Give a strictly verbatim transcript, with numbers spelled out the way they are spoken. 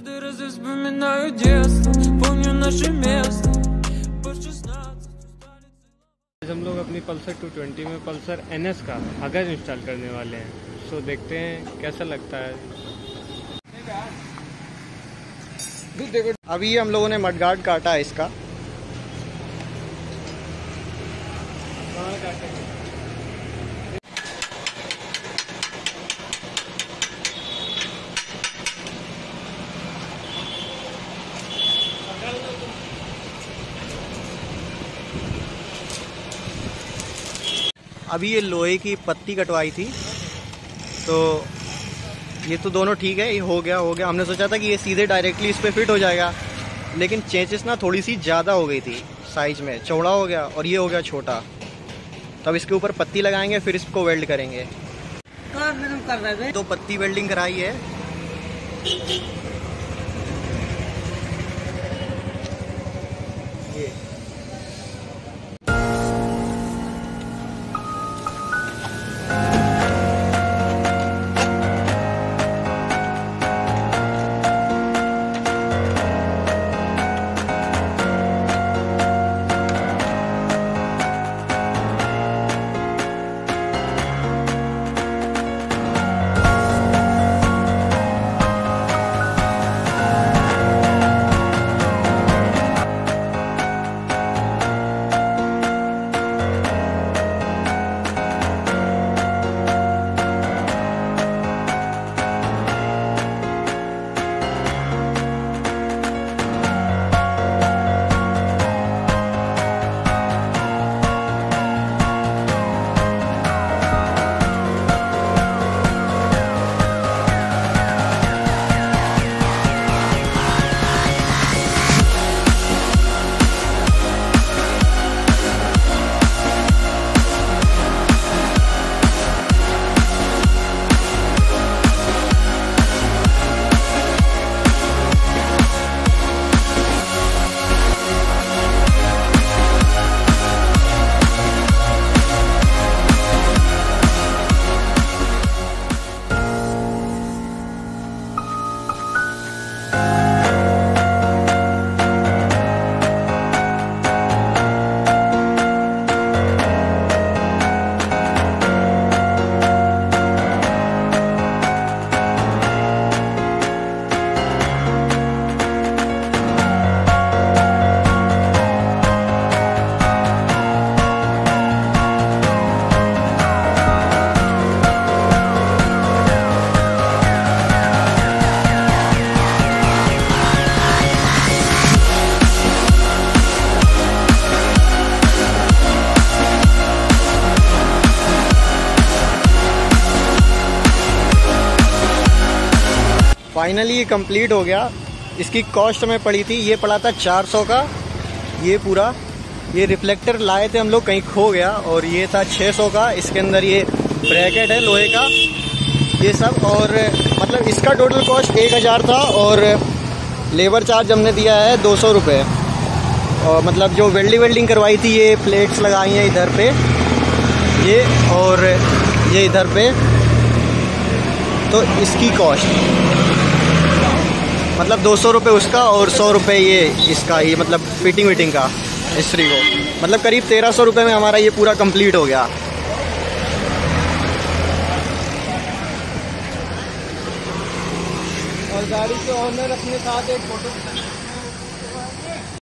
हम लोग अपनी पल्सर टू ट्वेंटी में पल्सर एन एस का अगर इंस्टॉल करने वाले हैं, सो देखते हैं कैसा लगता है। अभी हम लोगों ने मडगार्ड काटा है इसका। अभी ये लोहे की पत्ती कटवाई थी, तो ये तो दोनों ठीक है, ये हो गया हो गया हमने सोचा था कि ये सीधे डायरेक्टली इस पे फिट हो जाएगा, लेकिन चेंचेस ना थोड़ी सी ज़्यादा हो गई थी साइज में, चौड़ा हो गया और ये हो गया छोटा। तब इसके ऊपर पत्ती लगाएंगे, फिर इसको वेल्ड करेंगे। कर रहे दो पत्ती वेल्डिंग कराई है। ये फाइनली ये कंप्लीट हो गया। इसकी कॉस्ट हमें पड़ी थी, ये पड़ा था चार सौ का। ये पूरा ये रिफ्लेक्टर लाए थे हम लोग, कहीं खो गया, और ये था छः सौ का। इसके अंदर ये ब्रैकेट है लोहे का, ये सब, और मतलब इसका टोटल कॉस्ट एक हज़ार था, और लेबर चार्ज हमने दिया है दो सौ रुपये। और मतलब जो वेल्डिंग वेल्डिंग करवाई थी, ये प्लेट्स लगाई हैं इधर पे, ये और ये इधर पे, तो इसकी कॉस्ट मतलब दो सौ रुपये उसका और सौ रुपये ये इसका, ये मतलब फिटिंग विटिंग का मिस्त्री को, मतलब करीब तेरह सौ रुपये में हमारा ये पूरा कंप्लीट हो गया। और गाड़ी के ऑनर अपने साथ एक फोटो